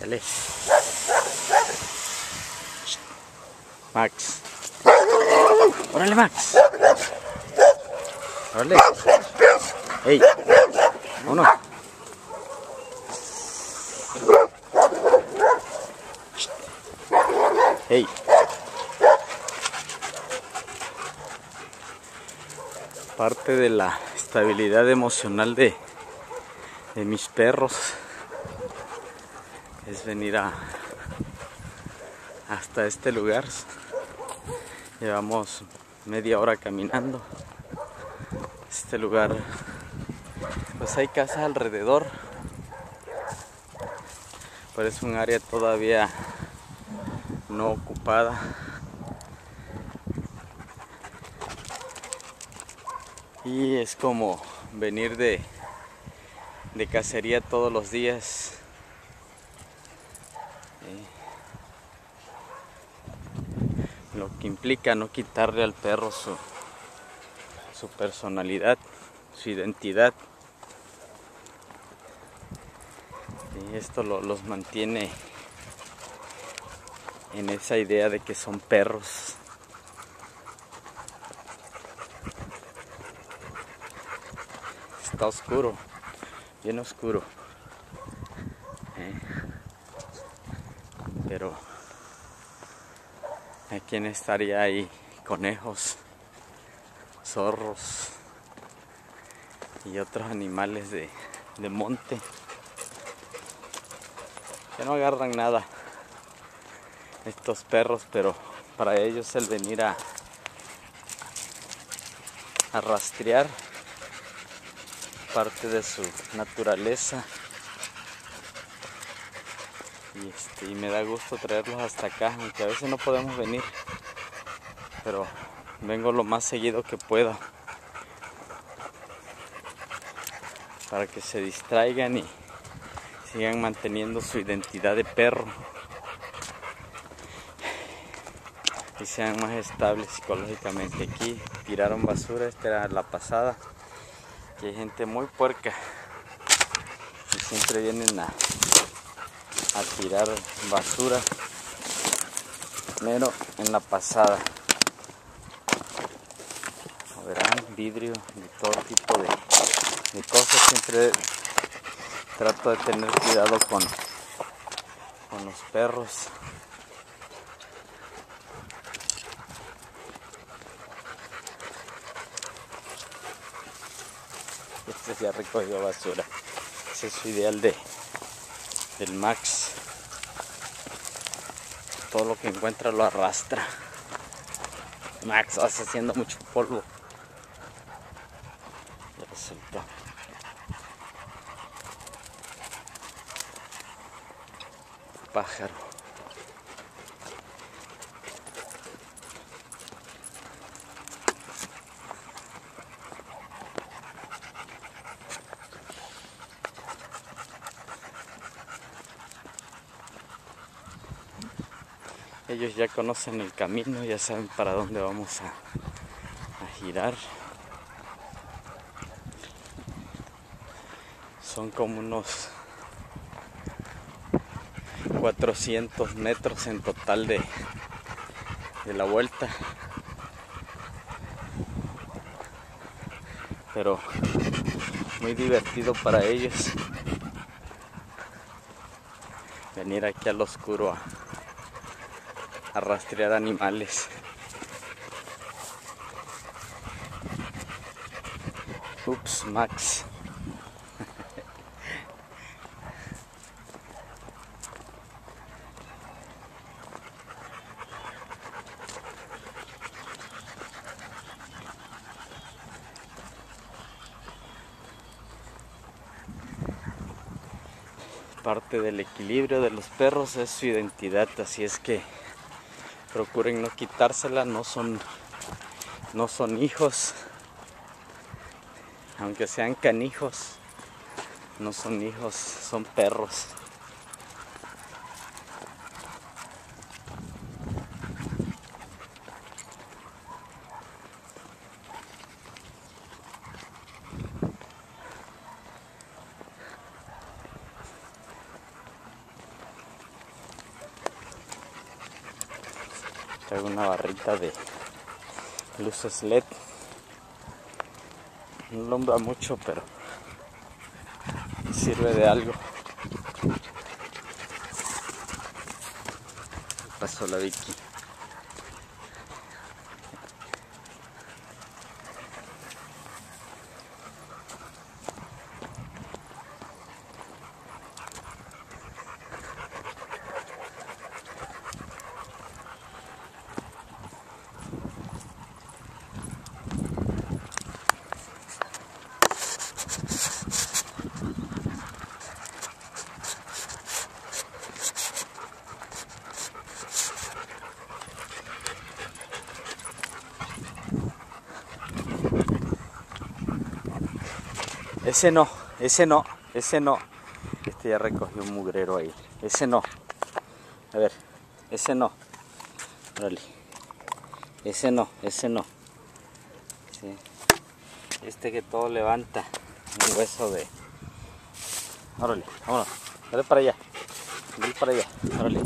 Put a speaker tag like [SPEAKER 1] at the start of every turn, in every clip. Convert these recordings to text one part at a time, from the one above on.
[SPEAKER 1] Órale. Max. Órale, Max. Órale. Hey. Uno. Hey. Parte de la estabilidad emocional de mis perros es venir hasta este lugar. Llevamos media hora caminando. Este lugar, pues hay casas alrededor, pero es un área todavía no ocupada. Y es como venir de cacería todos los días. Lo que implica no quitarle al perro su personalidad, su identidad. Y esto los mantiene en esa idea de que son perros. Está oscuro, bien oscuro. Pero ¿a quién estaría ahí? Conejos, zorros y otros animales de monte que no agarran nada estos perros, pero para ellos el venir a rastrear parte de su naturaleza. Y me da gusto traerlos hasta acá, aunque a veces no podemos venir, pero vengo lo más seguido que pueda para que se distraigan y sigan manteniendo su identidad de perro y sean más estables psicológicamente. Aquí tiraron basura, esta era la pasada, que hay gente muy puerca y siempre vienen a tirar basura, pero en la pasada verán vidrio y todo tipo de cosas. Siempre trato de tener cuidado con los perros. Este ya recogió basura. Ese es su ideal del Max. Todo lo que encuentra lo arrastra. Max, vas haciendo mucho polvo. Ya lo soltó. Pájaro. Ellos ya conocen el camino, ya saben para dónde vamos a girar. Son como unos 400 metros en total de la vuelta. Pero muy divertido para ellos venir aquí al oscuro a rastrear animales. Ups, Max. Parte del equilibrio de los perros es su identidad, así es que procuren no quitársela. No son hijos, aunque sean canijos, no son hijos, son perros. Traigo una barrita de luces LED. No alumbra mucho, pero sirve de algo. Pasó la Vicky. Ese no, ese no, ese no. Este ya recogió un mugrero ahí. Ese no. A ver, ese no. Órale. Ese no, ese no. Sí. Este que todo levanta. Un hueso de... Órale, vámonos. Dale para allá. Dale para allá. Órale.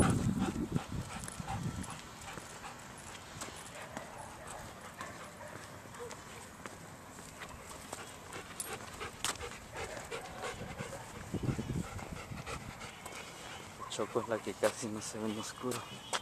[SPEAKER 1] Choco es la que casi no se ve en oscuro.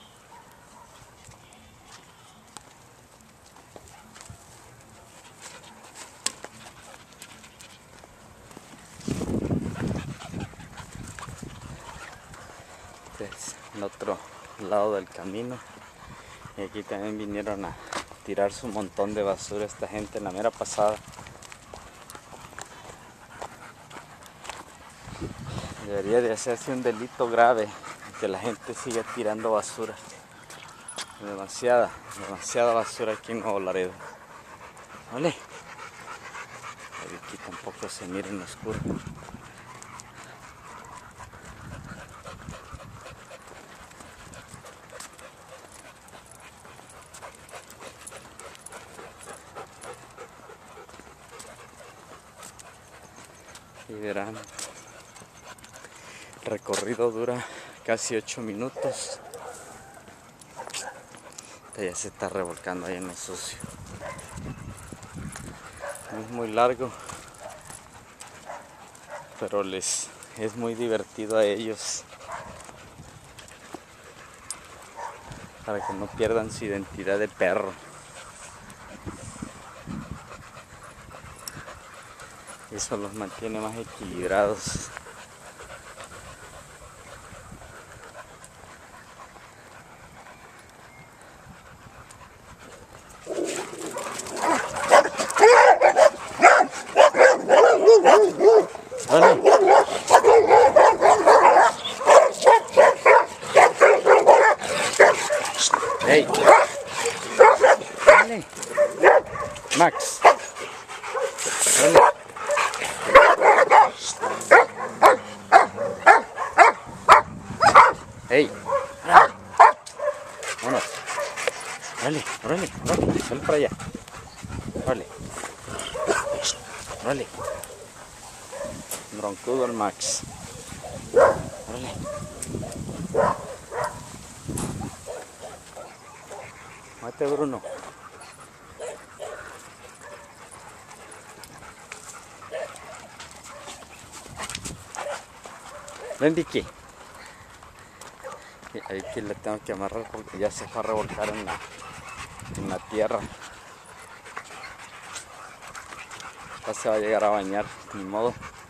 [SPEAKER 1] Este es el otro lado del camino. Y aquí también vinieron a tirarse un montón de basura esta gente en la mera pasada. Debería de hacerse un delito grave que la gente siga tirando basura. Demasiada basura aquí en Nuevo Laredo. ¿Vale? Aquí tampoco se mira en oscuro. Y verán, el recorrido dura casi 8 minutos. Ya se está revolcando ahí en lo sucio. No es muy largo, pero les es muy divertido a ellos, para que no pierdan su identidad de perro. Eso los mantiene más equilibrados. Hey, dale. Max, dale. Hey, vámonos. Órale, órale, órale, sal para allá. Órale, órale. Broncudo el Max. Órale. Mate, Bruno. Ven, Vicky. Ahí que le tengo que amarrar porque ya se fue a revolcar en la tierra. Ya se va a llegar a bañar, ni modo.